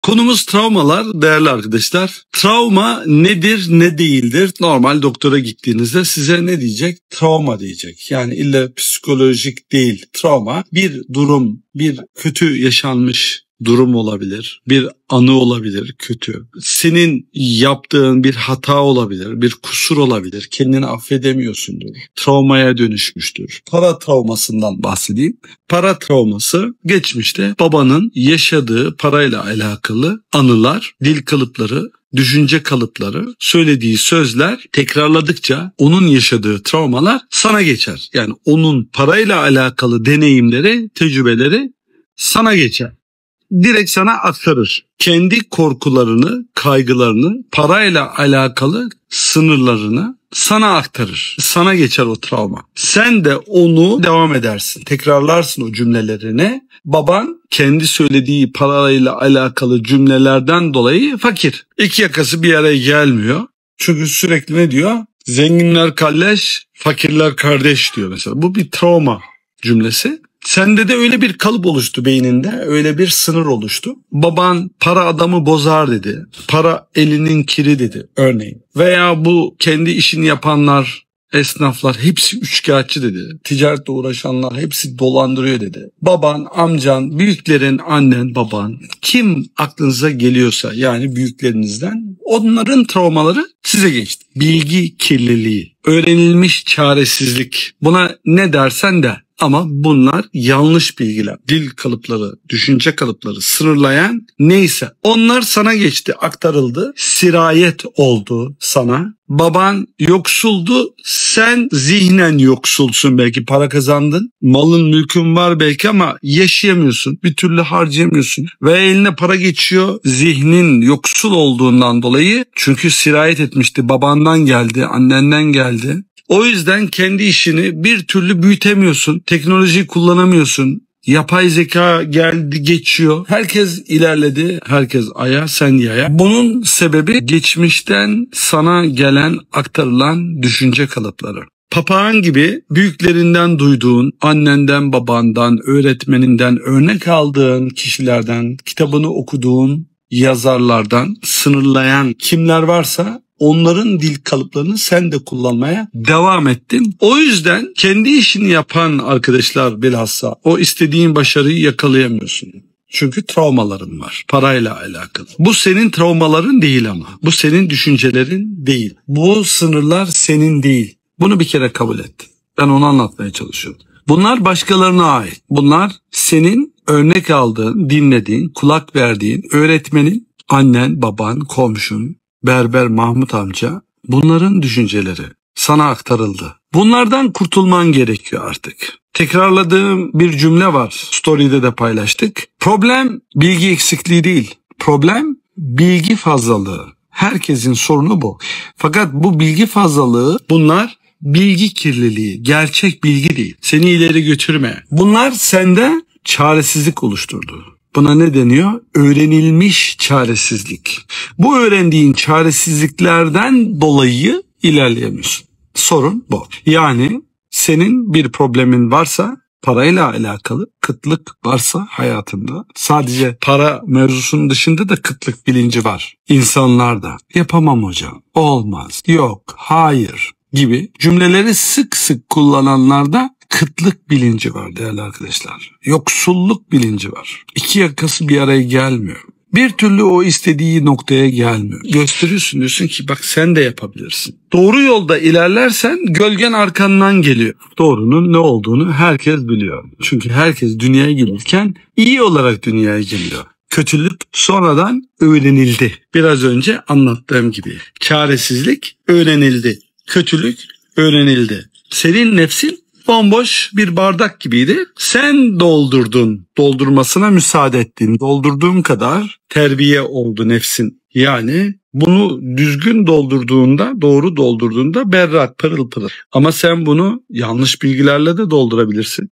Konumuz travmalar değerli arkadaşlar. Travma nedir ne değildir? Normal doktora gittiğinizde size ne diyecek? Travma diyecek. Yani illa psikolojik değil. Travma bir durum, bir kötü yaşanmış durum olabilir, bir anı olabilir kötü. Senin yaptığın bir hata olabilir, bir kusur olabilir. Kendini affedemiyorsundur. Travmaya dönüşmüştür. Para travmasından bahsedeyim. Para travması geçmişte babanın yaşadığı parayla alakalı anılar, dil kalıpları, düşünce kalıpları, söylediği sözler tekrarladıkça onun yaşadığı travmalar sana geçer. Yani onun parayla alakalı deneyimleri, tecrübeleri sana geçer. Direkt sana aktarır. Kendi korkularını, kaygılarını, parayla alakalı sınırlarını sana aktarır. Sana geçer o travma. Sen de onu devam edersin. Tekrarlarsın o cümlelerini. Baban kendi söylediği parayla alakalı cümlelerden dolayı fakir. İki yakası bir araya gelmiyor. Çünkü sürekli ne diyor? Zenginler kalleş, fakirler kardeş diyor mesela. Bu bir travma cümlesi. Sende de öyle bir kalıp oluştu beyninde, öyle bir sınır oluştu. Baban para adamı bozar dedi, para elinin kiri dedi örneğin. Veya bu kendi işini yapanlar, esnaflar hepsi üçkağıtçı dedi. Ticaretle uğraşanlar hepsi dolandırıyor dedi. Baban, amcan, büyüklerin, annen, baban kim aklınıza geliyorsa yani büyüklerinizden onların travmaları size geçti. Bilgi kirliliği, öğrenilmiş çaresizlik buna ne dersen de. Ama bunlar yanlış bilgiler, dil kalıpları, düşünce kalıpları sınırlayan neyse onlar sana geçti, aktarıldı, sirayet oldu sana. Baban yoksuldu, sen zihnen yoksulsun belki para kazandın, malın mülkün var belki ama yaşayamıyorsun, bir türlü harcayamıyorsun ve eline para geçiyor zihnin yoksul olduğundan dolayı çünkü sirayet etmişti, babandan geldi, annenden geldi. O yüzden kendi işini bir türlü büyütemiyorsun, teknolojiyi kullanamıyorsun, yapay zeka geldi geçiyor. Herkes ilerledi, herkes aya, sen yaya. Bunun sebebi geçmişten sana gelen, aktarılan düşünce kalıpları. Papağan gibi büyüklerinden duyduğun, annenden, babandan, öğretmeninden, örnek aldığın kişilerden, kitabını okuduğun yazarlardan sınırlayan kimler varsa onların dil kalıplarını sen de kullanmaya devam ettin. O yüzden kendi işini yapan arkadaşlar bilhassa o istediğin başarıyı yakalayamıyorsun. Çünkü travmaların var parayla alakalı. Bu senin travmaların değil ama. Bu senin düşüncelerin değil. Bu sınırlar senin değil. Bunu bir kere kabul et. Ben onu anlatmaya çalışıyorum. Bunlar başkalarına ait. Bunlar senin örnek aldığın, dinlediğin, kulak verdiğin öğretmenin, annen, baban, komşun, Berber Mahmut amca, bunların düşünceleri sana aktarıldı. Bunlardan kurtulman gerekiyor artık. Tekrarladığım bir cümle var. Story'de de paylaştık. Problem bilgi eksikliği değil. Problem bilgi fazlalığı. Herkesin sorunu bu. Fakat bu bilgi fazlalığı bunlar bilgi kirliliği. Gerçek bilgi değil. Seni ileri götürme. Bunlar sende çaresizlik oluşturdu. Buna ne deniyor? Öğrenilmiş çaresizlik. Bu öğrendiğin çaresizliklerden dolayı ilerleyemiyorsun. Sorun bu. Yani senin bir problemin varsa, parayla alakalı kıtlık varsa hayatında, sadece para mevzusunun dışında da kıtlık bilinci var. İnsanlarda yapamam hocam, olmaz, yok, hayır gibi cümleleri sık sık kullananlarda kıtlık bilinci var değerli arkadaşlar. Yoksulluk bilinci var. İki yakası bir araya gelmiyor. Bir türlü o istediği noktaya gelmiyor. Gösteriyorsun, diyorsun ki bak sen de yapabilirsin. Doğru yolda ilerlersen gölgen arkandan geliyor. Doğrunun ne olduğunu herkes biliyor. Çünkü herkes dünyaya gelirken iyi olarak dünyaya geliyor. Kötülük sonradan öğrenildi. Biraz önce anlattığım gibi. Çaresizlik öğrenildi. Kötülük öğrenildi. Senin nefsin bomboş bir bardak gibiydi. Sen doldurdun. Doldurmasına müsaade ettin. Doldurduğun kadar terbiye oldu nefsin. Yani bunu düzgün doldurduğunda, doğru doldurduğunda berrak, pırıl pırıl. Ama sen bunu yanlış bilgilerle de doldurabilirsin.